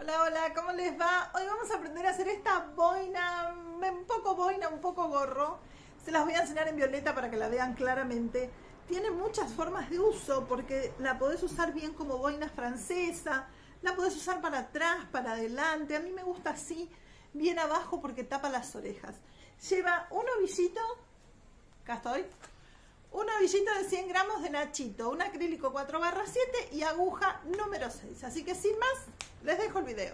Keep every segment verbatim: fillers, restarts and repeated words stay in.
Hola, hola, ¿cómo les va? Hoy vamos a aprender a hacer esta boina, un poco boina, un poco gorro. Se las voy a enseñar en violeta para que la vean claramente. Tiene muchas formas de uso porque la podés usar bien como boina francesa, la podés usar para atrás, para adelante. A mí me gusta así, bien abajo porque tapa las orejas. Lleva un ovillito, acá estoy, un ovillito de cien gramos de nachito, un acrílico cuatro barra siete y aguja número seis. Así que sin más, les dejo el video.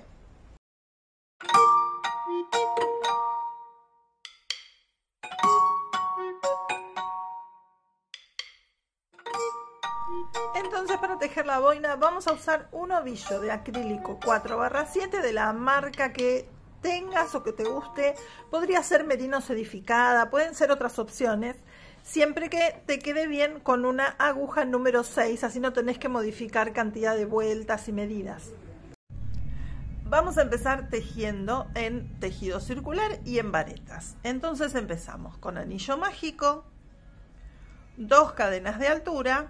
Entonces, para tejer la boina vamos a usar un ovillo de acrílico cuatro barra siete de la marca que tengas o que te guste. Podría ser merino sedificada, pueden ser otras opciones, siempre que te quede bien con una aguja número seis, así no tenés que modificar cantidad de vueltas y medidas. Vamos a empezar tejiendo en tejido circular y en varetas. Entonces empezamos con anillo mágico, dos cadenas de altura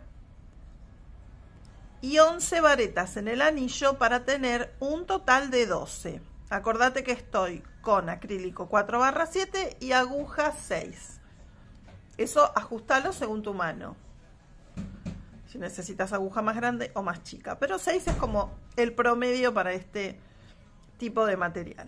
y once varetas en el anillo para tener un total de doce. Acordate que estoy con acrílico cuatro barra siete y aguja seis. Eso ajustalo según tu mano. Si necesitas aguja más grande o más chica. Pero seis es como el promedio para este tipo de material.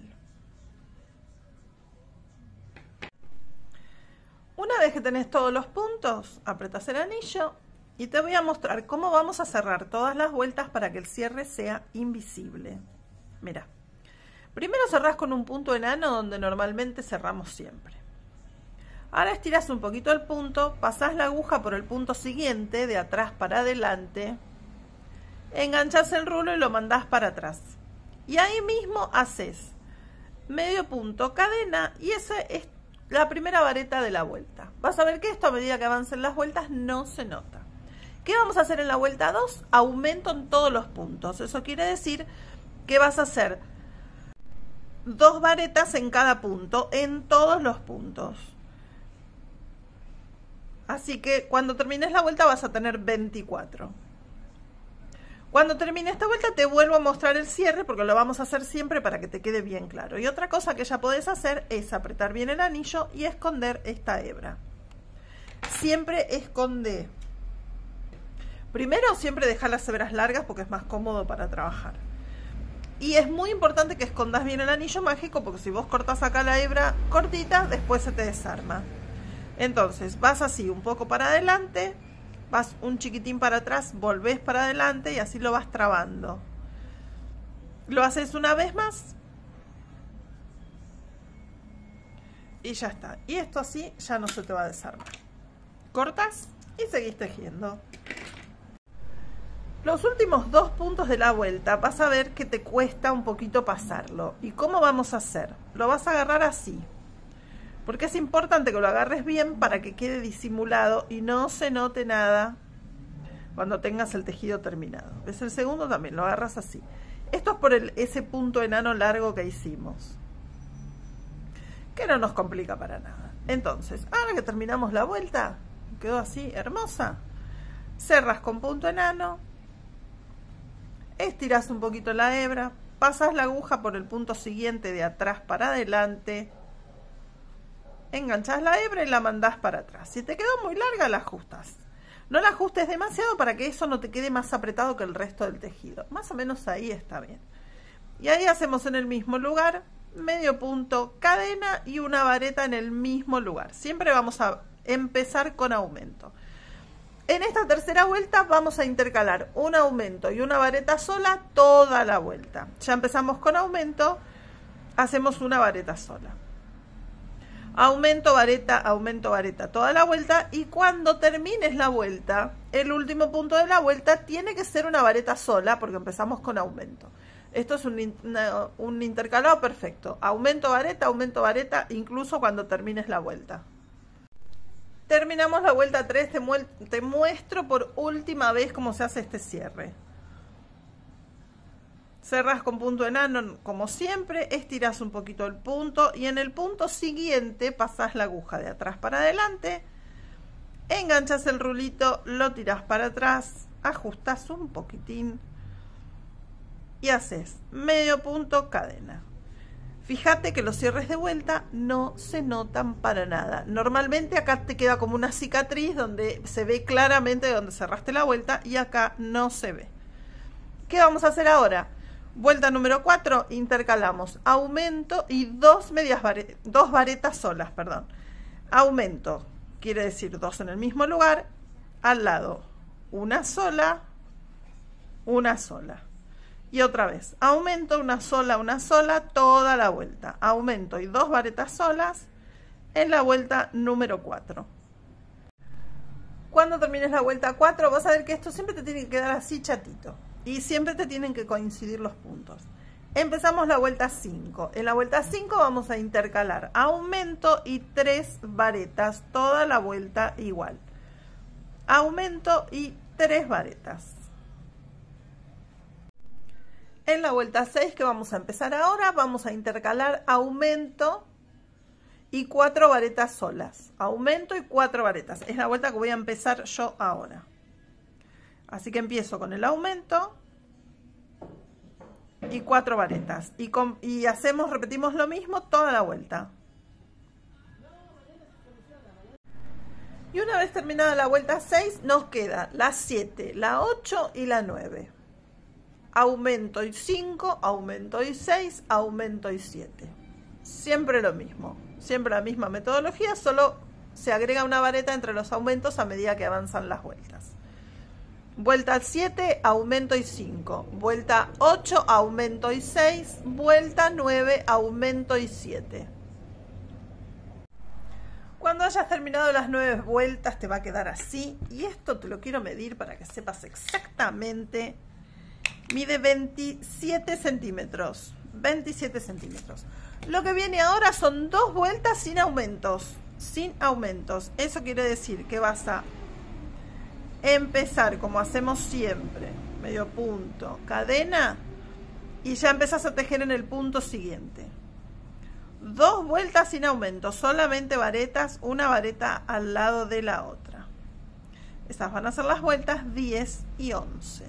Una vez que tenés todos los puntos, apretas el anillo y te voy a mostrar cómo vamos a cerrar todas las vueltas para que el cierre sea invisible. Mira, primero cerrás con un punto enano donde normalmente cerramos siempre. Ahora estiras un poquito el punto, pasás la aguja por el punto siguiente, de atrás para adelante, enganchás el rulo y lo mandás para atrás. Y ahí mismo haces medio punto, cadena, y esa es la primera vareta de la vuelta. Vas a ver que esto, a medida que avancen las vueltas, no se nota. ¿Qué vamos a hacer en la vuelta dos? Aumento en todos los puntos. Eso quiere decir que vas a hacer dos varetas en cada punto, en todos los puntos. Así que cuando termines la vuelta vas a tener veinticuatro. Cuando termine esta vuelta te vuelvo a mostrar el cierre porque lo vamos a hacer siempre para que te quede bien claro. Y otra cosa que ya podés hacer es apretar bien el anillo y esconder esta hebra. Siempre esconde. Primero siempre deja las hebras largas porque es más cómodo para trabajar. Y es muy importante que escondas bien el anillo mágico porque si vos cortás acá la hebra cortita, después se te desarma. Entonces vas así un poco para adelante, vas un chiquitín para atrás, volvés para adelante y así lo vas trabando. Lo haces una vez más y ya está. Y esto así ya no se te va a desarmar. Cortas y seguís tejiendo. Los últimos dos puntos de la vuelta vas a ver que te cuesta un poquito pasarlo. ¿Y cómo vamos a hacer? Lo vas a agarrar así. Porque es importante que lo agarres bien para que quede disimulado y no se note nada cuando tengas el tejido terminado. ¿Ves? El segundo también lo agarras así. Esto es por el, ese punto enano largo que hicimos, que no nos complica para nada. Entonces, ahora que terminamos la vuelta, quedó así hermosa. Cerras con punto enano, estiras un poquito la hebra, pasas la aguja por el punto siguiente de atrás para adelante, enganchás la hebra y la mandás para atrás. Si te quedó muy larga, la ajustas. No la ajustes demasiado para que eso no te quede más apretado que el resto del tejido. Más o menos ahí está bien. Y ahí hacemos en el mismo lugar medio punto, cadena y una vareta en el mismo lugar. Siempre vamos a empezar con aumento. En esta tercera vuelta vamos a intercalar un aumento y una vareta sola toda la vuelta. Ya empezamos con aumento, hacemos una vareta sola. Aumento, vareta, aumento, vareta toda la vuelta, y cuando termines la vuelta, el último punto de la vuelta tiene que ser una vareta sola porque empezamos con aumento. Esto es un, una, un intercalado perfecto. Aumento, vareta, aumento, vareta, incluso cuando termines la vuelta. Terminamos la vuelta tres, te, mu te muestro por última vez cómo se hace este cierre. Cerras con punto enano como siempre, estiras un poquito el punto y en el punto siguiente pasas la aguja de atrás para adelante, enganchas el rulito, lo tiras para atrás, ajustas un poquitín y haces medio punto, cadena. Fíjate que los cierres de vuelta no se notan para nada. Normalmente acá te queda como una cicatriz donde se ve claramente donde cerraste la vuelta y acá no se ve. ¿Qué vamos a hacer ahora? Vuelta número cuatro, intercalamos aumento y dos medias varetas, dos varetas solas, perdón. Aumento quiere decir dos en el mismo lugar, al lado una sola, una sola. Y otra vez, aumento, una sola, una sola, toda la vuelta. Aumento y dos varetas solas en la vuelta número cuatro. Cuando termines la vuelta cuatro, vas a ver que esto siempre te tiene que quedar así chatito. Y siempre te tienen que coincidir los puntos. Empezamos la vuelta cinco. En la vuelta cinco vamos a intercalar aumento y tres varetas, toda la vuelta igual. Aumento y tres varetas. En la vuelta seis, que vamos a empezar ahora, vamos a intercalar aumento y cuatro varetas solas. Aumento y cuatro varetas. Es la vuelta que voy a empezar yo ahora. Así que empiezo con el aumento y cuatro varetas. Y, con, y hacemos, repetimos lo mismo toda la vuelta. Y una vez terminada la vuelta seis, nos queda la siete, la ocho y la nueve. Aumento y cinco, aumento y seis, aumento y siete. Siempre lo mismo, siempre la misma metodología, solo se agrega una vareta entre los aumentos a medida que avanzan las vueltas. Vuelta siete, aumento y cinco. Vuelta ocho, aumento y seis. Vuelta nueve, aumento y siete. Cuando hayas terminado las nueve vueltas te va a quedar así. Y esto te lo quiero medir para que sepas exactamente. Mide veintisiete centímetros. veintisiete centímetros. Lo que viene ahora son dos vueltas sin aumentos. Sin aumentos. Eso quiere decir que vas a empezar como hacemos siempre. Medio punto, cadena. Y ya empezás a tejer en el punto siguiente. Dos vueltas sin aumentos. Solamente varetas. Una vareta al lado de la otra. Esas van a ser las vueltas diez y once.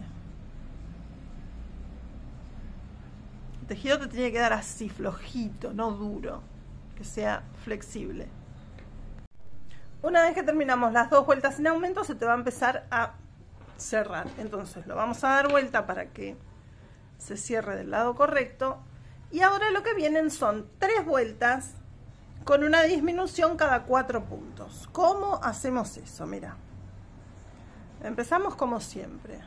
El tejido te tiene que quedar así, flojito, no duro, que sea flexible. Una vez que terminamos las dos vueltas sin aumento, se te va a empezar a cerrar. Entonces lo vamos a dar vuelta para que se cierre del lado correcto. Y ahora lo que vienen son tres vueltas con una disminución cada cuatro puntos. ¿Cómo hacemos eso? Mira, empezamos como siempre.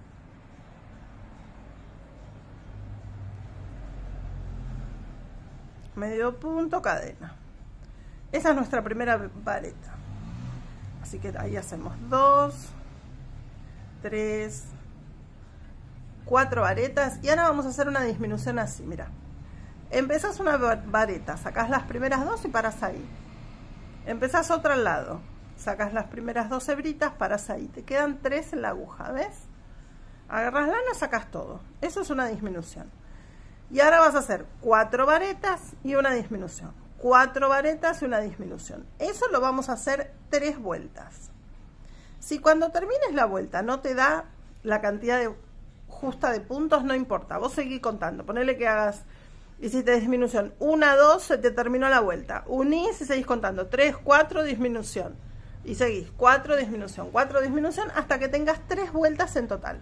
Medio punto, cadena. Esa es nuestra primera vareta. Así que ahí hacemos dos, tres, cuatro varetas. Y ahora vamos a hacer una disminución así, mira. Empezás una vareta, sacás las primeras dos y paras ahí. Empezás otra al lado, sacás las primeras dos hebritas, paras ahí. Te quedan tres en la aguja, ¿ves? Agarras lana, sacas todo. Eso es una disminución. Y ahora vas a hacer cuatro varetas y una disminución. Cuatro varetas y una disminución. Eso lo vamos a hacer tres vueltas. Si cuando termines la vuelta no te da la cantidad de, justa de puntos, no importa. Vos seguís contando. Ponele que hagas, hiciste disminución. Una, dos, se te terminó la vuelta. Unís y seguís contando. Tres, cuatro, disminución. Y seguís. Cuatro, disminución. Cuatro, disminución. Hasta que tengas tres vueltas en total.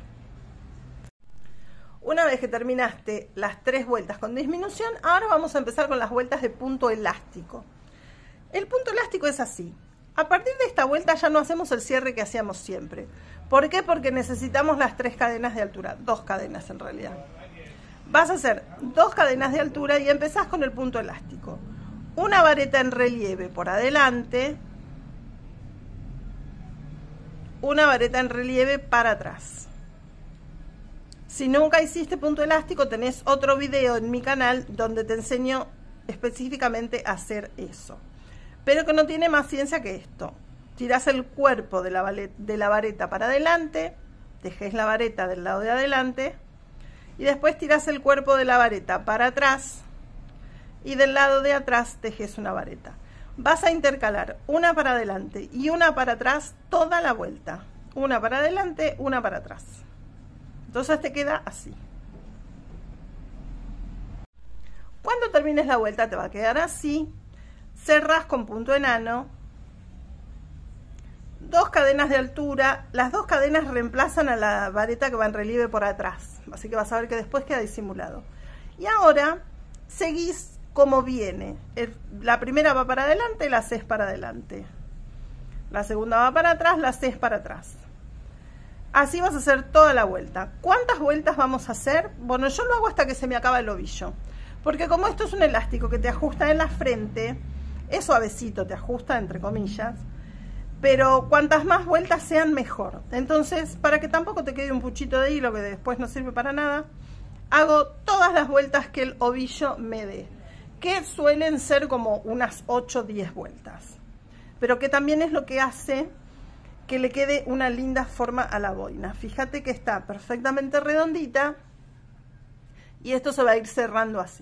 Una vez que terminaste las tres vueltas con disminución, ahora vamos a empezar con las vueltas de punto elástico. El punto elástico es así. A partir de esta vuelta ya no hacemos el cierre que hacíamos siempre. ¿Por qué? Porque necesitamos las tres cadenas de altura. Dos cadenas en realidad. Vas a hacer dos cadenas de altura y empezás con el punto elástico. Una vareta en relieve por adelante. Una vareta en relieve para atrás. Si nunca hiciste punto elástico, tenés otro video en mi canal donde te enseño específicamente a hacer eso. Pero que no tiene más ciencia que esto. Tirás el cuerpo de la, de la vareta para adelante, tejés la vareta del lado de adelante y después tirás el cuerpo de la vareta para atrás y del lado de atrás tejes una vareta. Vas a intercalar una para adelante y una para atrás toda la vuelta. Una para adelante, una para atrás. Entonces te queda así. Cuando termines la vuelta te va a quedar así. Cerrás con punto enano. Dos cadenas de altura. Las dos cadenas reemplazan a la vareta que va en relieve por atrás. Así que vas a ver que después queda disimulado. Y ahora seguís como viene. El, la primera va para adelante, la haces para adelante. La segunda va para atrás, la haces para atrás. Así vas a hacer toda la vuelta. ¿Cuántas vueltas vamos a hacer? Bueno, yo lo hago hasta que se me acaba el ovillo. Porque como esto es un elástico que te ajusta en la frente, es suavecito, te ajusta entre comillas. Pero cuantas más vueltas sean, mejor. Entonces, para que tampoco te quede un puchito de hilo que después no sirve para nada, hago todas las vueltas que el ovillo me dé. Que suelen ser como unas ocho o diez vueltas. Pero que también es lo que hace que le quede una linda forma a la boina. Fíjate que está perfectamente redondita y esto se va a ir cerrando así.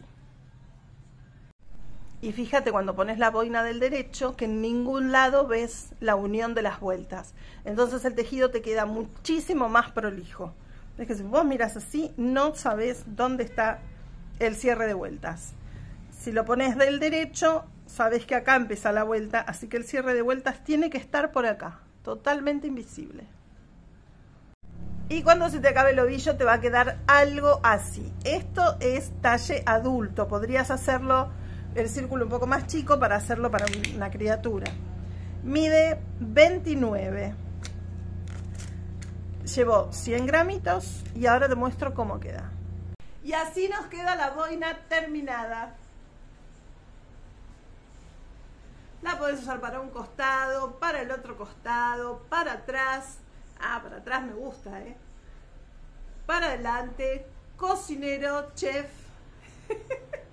Y fíjate cuando pones la boina del derecho que en ningún lado ves la unión de las vueltas. Entonces el tejido te queda muchísimo más prolijo. Es que si vos miras así no sabés dónde está el cierre de vueltas. Si lo pones del derecho, sabés que acá empieza la vuelta, así que el cierre de vueltas tiene que estar por acá. Totalmente invisible. Y cuando se te acabe el ovillo te va a quedar algo así. Esto es talle adulto. Podrías hacerlo el círculo un poco más chico para hacerlo para una criatura. Mide veintinueve. Llevo cien gramitos y ahora te muestro cómo queda. Y así nos queda la boina terminada. La podés usar para un costado, para el otro costado, para atrás. Ah, para atrás me gusta, ¿eh? Para adelante, cocinero, chef.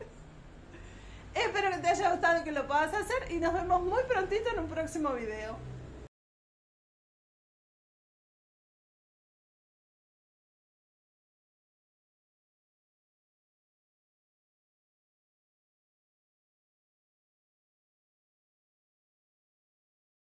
Espero que te haya gustado y que lo puedas hacer. Y nos vemos muy prontito en un próximo video.